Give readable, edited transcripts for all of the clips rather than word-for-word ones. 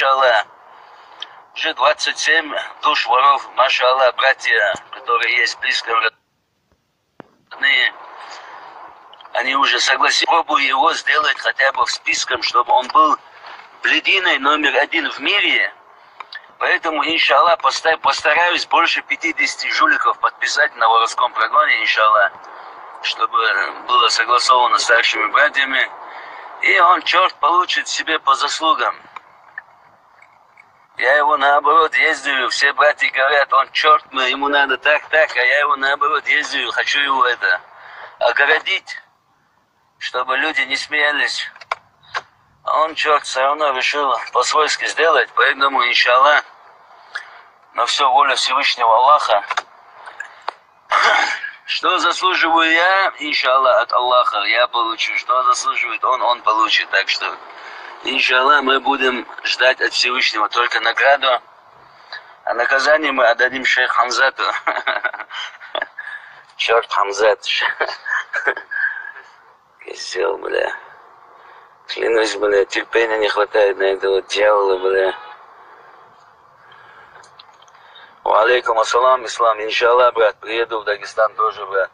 иншаллах. Уже 27 душ воров, маша Аллах, братья, которые есть близко родные. Они уже согласились, пробую его сделать хотя бы в списком, чтобы он был блединой номер 1 в мире. Поэтому, иншаллах, постараюсь больше 50 жуликов подписать на воровском прогоне, иншаллах, чтобы было согласовано с старшими братьями. И он, черт, получит себе по заслугам. Я его наоборот ездию, все братья говорят, он черт, ему надо так, а я его наоборот ездию, хочу его огородить, чтобы люди не смеялись. А он, черт, все равно решил по-свойски сделать, поэтому, иншаллах, на все воля Всевышнего Аллаха. Что заслуживаю я, иншаллах, от Аллаха, я получу. Что заслуживает он получит. Так что, иншаллах, мы будем ждать от Всевышнего только награду, а наказание мы отдадим шейх Хамзату. Черт, Хамзат. Козел, бля. Клянусь, бля, терпения не хватает на этого дьявола, бля. Алейкум ассалам, ислам. Иншаллах, брат, приеду в Дагестан тоже, брат.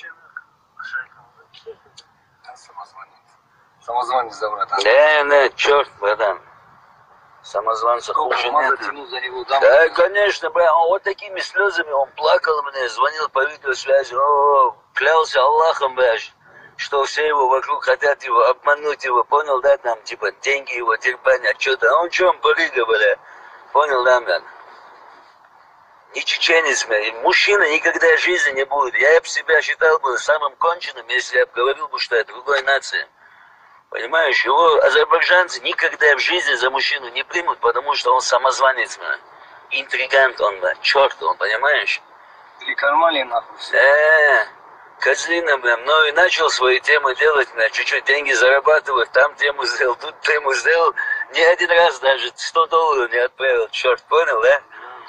Самозванец, да, братан? Да, черт, братан. Самозванца хуже нет. Да, конечно, брат. Он вот такими слезами, он плакал мне, звонил по видеосвязи, клялся Аллахом, брат, что все его вокруг хотят его обмануть его, понял, да, там, типа, деньги его, терпение, что-то. А он что, он барыга, бля. Понял, да, брат? Не чеченец, мужчина никогда в жизни не будет. Я бы себя считал бы самым конченным, если я бы говорил бы, что я другой нации. Понимаешь, его азербайджанцы никогда в жизни за мужчину не примут, потому что он самозванец, интригант он, черт он, понимаешь? Перекармали нахуй. Козлина, но и начал свои темы делать, чуть-чуть деньги зарабатывать, там тему сделал, тут тему сделал, ни один раз даже $100 не отправил, черт, понял, да?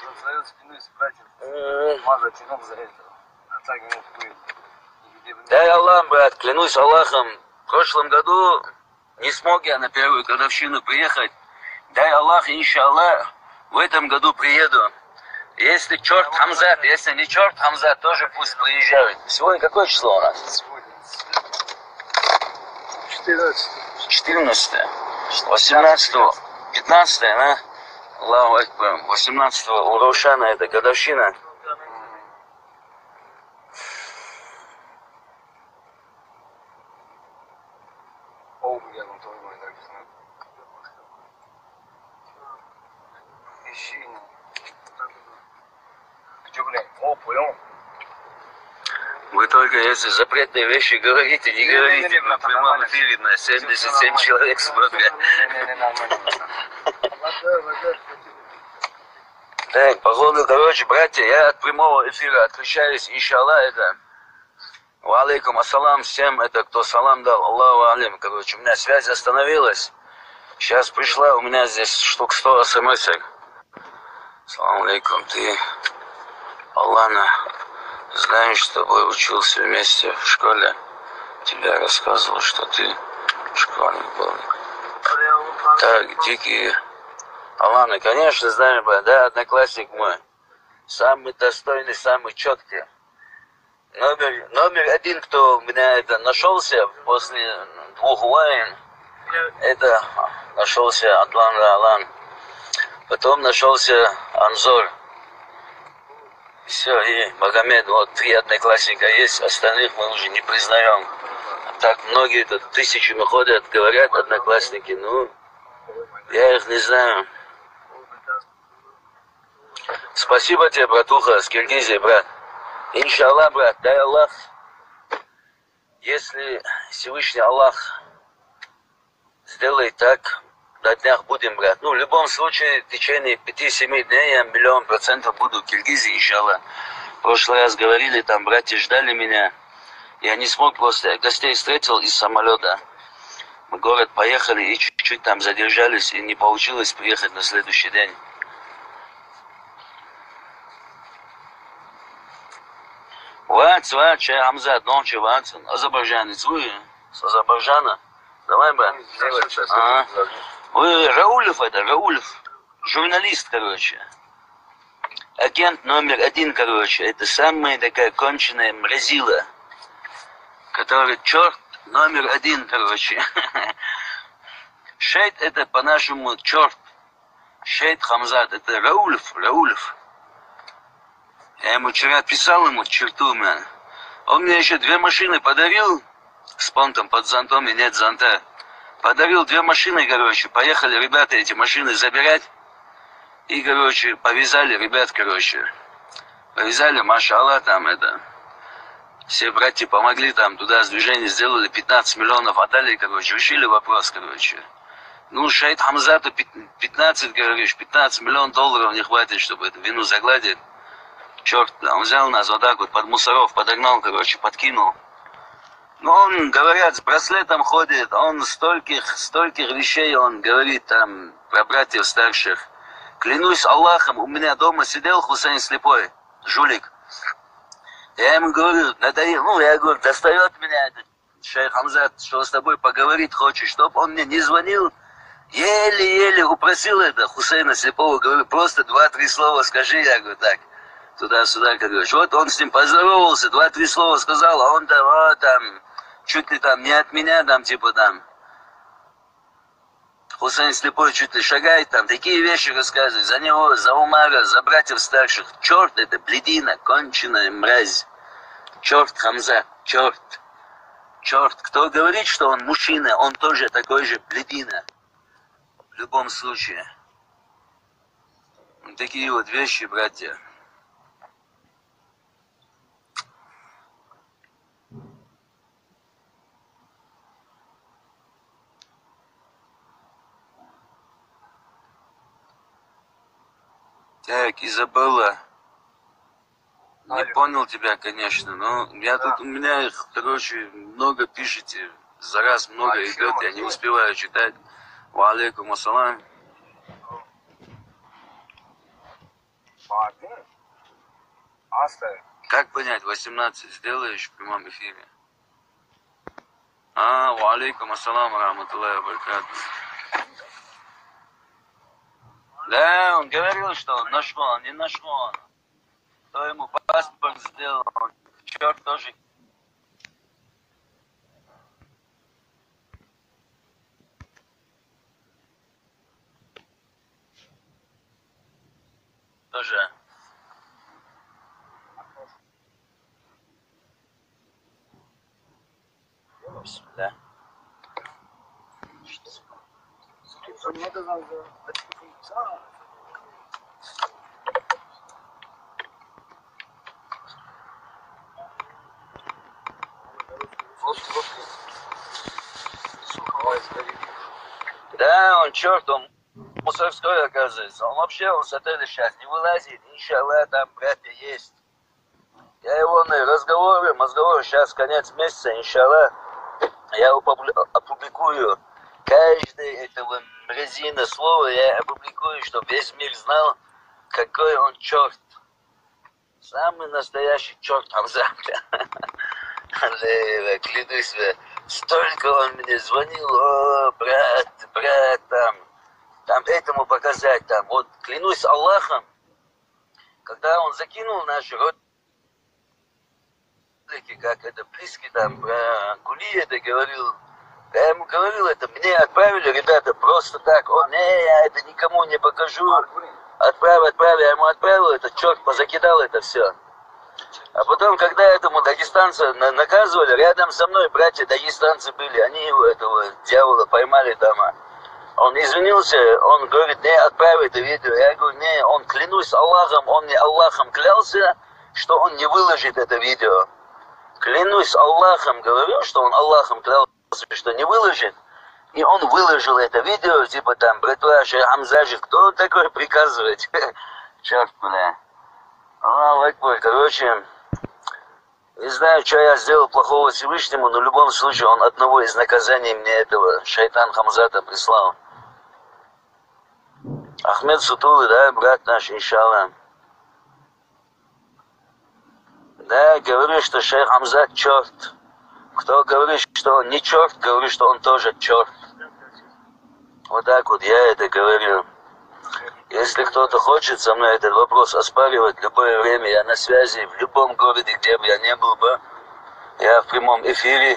Дай Аллах, брат, клянусь Аллахом, в прошлом году не смог я на первую годовщину приехать. Дай Аллах, иншаллах, в этом году приеду. Если черт Хамзат, если не черт Хамзат, тоже пусть приезжают. Сегодня какое число у нас? 14. 18. 15, да? Аллаху Акбар. 18-го у Рошана это годовщина. Вы только если запретные вещи говорите, не говорите, в прямом эфире на 77 человек смотрят. Так, походу, короче, братья, я от прямого эфира отключаюсь, иншаллах, это. Ва алейкум ассалам всем, это кто салам дал, Аллаху алейм. Короче, у меня связь остановилась. Сейчас пришла, у меня здесь штук 100 смс-ок. Салам алейкум, ты, Аллана, знаешь, с тобой учился вместе в школе. Тебя рассказывал, что ты школьник был. Так, дикие. Алана, конечно, знаем, да, одноклассник мой. Самый достойный, самый четкий. Номер один, кто у меня это нашелся после 2 войн, это нашелся Атлан Алан. Потом нашелся Анзор. Все, и Магомед, вот 3 одноклассника есть, остальных мы уже не признаем. Так многие тут тысячами ходят, говорят одноклассники, ну, я их не знаю. Спасибо тебе, братуха, с Киргизии, брат. Иншаллах, брат, дай Аллах. Если Всевышний Аллах сделает так, на днях будем, брат. Ну, в любом случае, в течение 5-7 дней я 100% буду в Киргизии, иншаллах. В прошлый раз говорили, там братья ждали меня. Я не смог просто, я гостей встретил из самолета. Мы в город поехали и чуть-чуть там задержались, и не получилось приехать на следующий день. Чай Хамзат, ночи, Ватсон. Азербайджанец, вы с Азербайджана? Давай, брат. Вы Раулев это, Раулев. журналист, короче. Агент номер один, короче. Это самая такая конченая мразила. Который черт номер один, короче. Шейт это по-нашему черт. Шейт Хамзат, это Раулев. Я ему вчера писал черту, man. Он мне еще 2 машины подарил с понтом под зонтом и нет зонта. Подарил 2 машины, короче. Поехали ребята эти машины забирать. И, короче, повязали ребят, короче. Повязали, машалла, там это. Все братья помогли там, туда движение сделали, 15 миллионов отдали, короче. Решили вопрос, короче. Ну, Шейт Хамзату 15, говоришь, 15 миллионов долларов не хватит, чтобы эту вину загладить. Черт, да, он взял нас вот так вот под мусоров, подогнал, короче, подкинул. Ну, он, говорят, с браслетом ходит, он стольких вещей, он говорит там про братьев старших. Клянусь Аллахом, у меня дома сидел Хусейн слепой, жулик. Я ему говорю, надоел, ну, я говорю, достает меня этот шейх Хамзат, что с тобой поговорить хочешь, чтоб он мне не звонил. Еле-еле упросил это Хусейна слепого, говорю, просто 2-3 слова скажи, я говорю, так. Туда-сюда, короче. Вот он с ним поздоровался, 2-3 слова сказал, а он там, чуть ли там не от меня, там, типа там. Хусейн слепой чуть ли шагает там, такие вещи рассказывает. За него, за Умара, за братьев старших. Черт, это бледина, конченая мразь. Черт, Хамза, черт. Черт, кто говорит, что он мужчина, он тоже такой же бледина. В любом случае. Такие вот вещи, братья. Так, Изабелла. Не понял тебя, конечно, но я тут, у меня, короче, много пишете, за раз много идет, я не успеваю читать. Ва алейкум ассалам. Как понять, 18 сделаешь в прямом эфире? Ва алейкум ассалам, рахматуллахи ва баракатух. Да, он говорил, что он нашел, он не нашел. Кто ему паспорт сделал, он черт тоже. Тоже. Бисмилля. Да, он черт, он мусорской, оказывается. Он вообще, он с отеля сейчас не вылазит. Иншаллах, там братья есть. Я его на разговоры, сейчас конец месяца, иншаллах. Я его опубликую. Каждое этого мразина слова я опубликую, чтобы весь мир знал, какой он черт. Самый настоящий черт Хамзат. Клянусь, столько он мне звонил, о, брат, там этому показать, там, вот, клянусь Аллахом, когда он закинул наши ролики, как это близкий, там, про Гули это говорил, я ему говорил, это мне отправили, ребята, просто так, он, я это никому не покажу, отправь, я ему отправил, этот черт позакидал это все. А потом, когда этому дагестанца наказывали, рядом со мной братья дагестанцы были, они его, этого дьявола, поймали там. Он извинился, он говорит, не, отправь это видео. Я говорю, не, он, клянусь Аллахом, он мне Аллахом клялся, что он не выложит это видео. Клянусь Аллахом, говорю, что он Аллахом клялся, что не выложит. И он выложил это видео, типа там, братва, шейх Хамза, кто такой приказывает? Черт, бля. Аллаху акбар, короче, не знаю, что я сделал плохого Всевышнему, но в любом случае он одного из наказаний мне этого шайтан Хамзата прислал. Ахмед Сутулы, да, брат наш, иншаллах. Да, говорю, что шейх Хамзат черт. Кто говорит, что он не черт, говорю, что он тоже черт. Вот так вот я это говорю. И Если кто-то хочет со мной этот вопрос оспаривать в любое время, я на связи в любом городе, где бы я не был бы. Я в прямом эфире.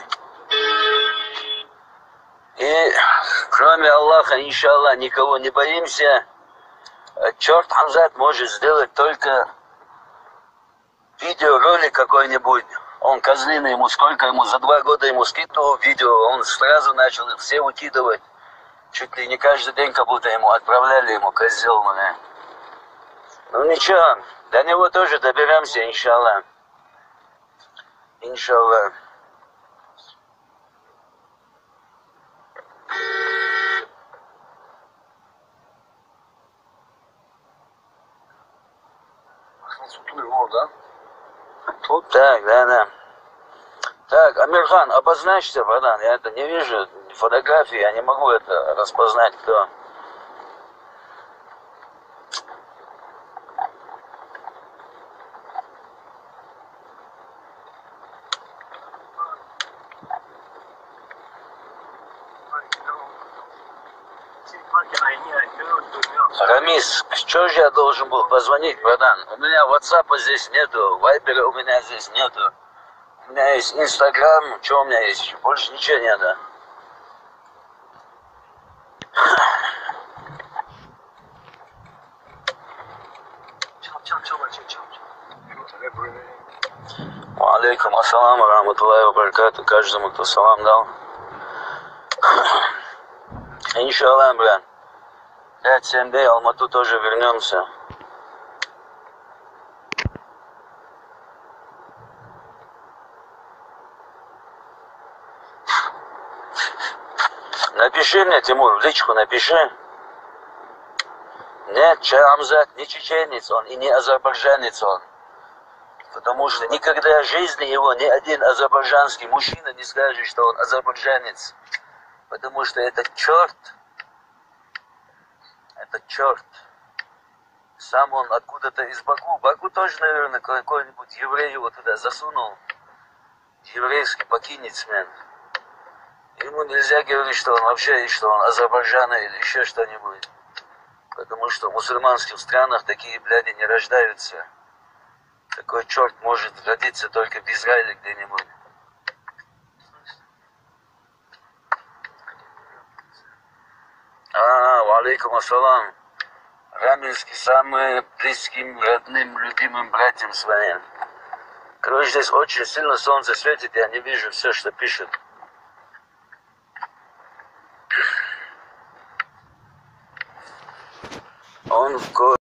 И кроме Аллаха, иншаллах, никого не боимся. Черт Хамзат может сделать только видеоролик какой-нибудь. Он козлиный, ему сколько ему, за 2 года ему скидывал видео, он сразу начал их все выкидывать. Чуть ли не каждый день, как будто ему отправляли, ему козел, мне. Ну ничего, до него тоже доберемся, иншаллах. Иншаллах. Да? Тут так, да. Так, Амирхан, обозначься, братан, я это не вижу фотографии, я не могу это распознать, кто. Рамис, что же я должен был позвонить, братан? У меня WhatsApp здесь нету, Вайбера у меня здесь нету. У меня есть Инстаграм, что у меня есть? Больше ничего нету. Алейкум ассалам, рахматуллахи ва баракату. Каждому, кто салам дал. Иншаллах, брат. 5-7 дней Алмату тоже вернемся. Напиши мне, Тимур, в личку напиши. Нет, Хамзат не чеченец он и не азербайджанец он. Потому что никогда в жизни его ни один азербайджанский мужчина не скажет, что он азербайджанец. Потому что это черт. Это черт. Сам он откуда-то из Баку. Баку тоже, наверное, какой-нибудь еврей его туда засунул. Еврейский покинецмен. Ему нельзя говорить, что он вообще, что он азербайджана или еще что-нибудь. Потому что в мусульманских странах такие бляди не рождаются. Такой черт может родиться только в Израиле где-нибудь. Алейкум ассалам. Раменский самым близким, родным, любимым братьям своим. Короче, здесь очень сильно солнце светит, я не вижу все, что пишут. Он в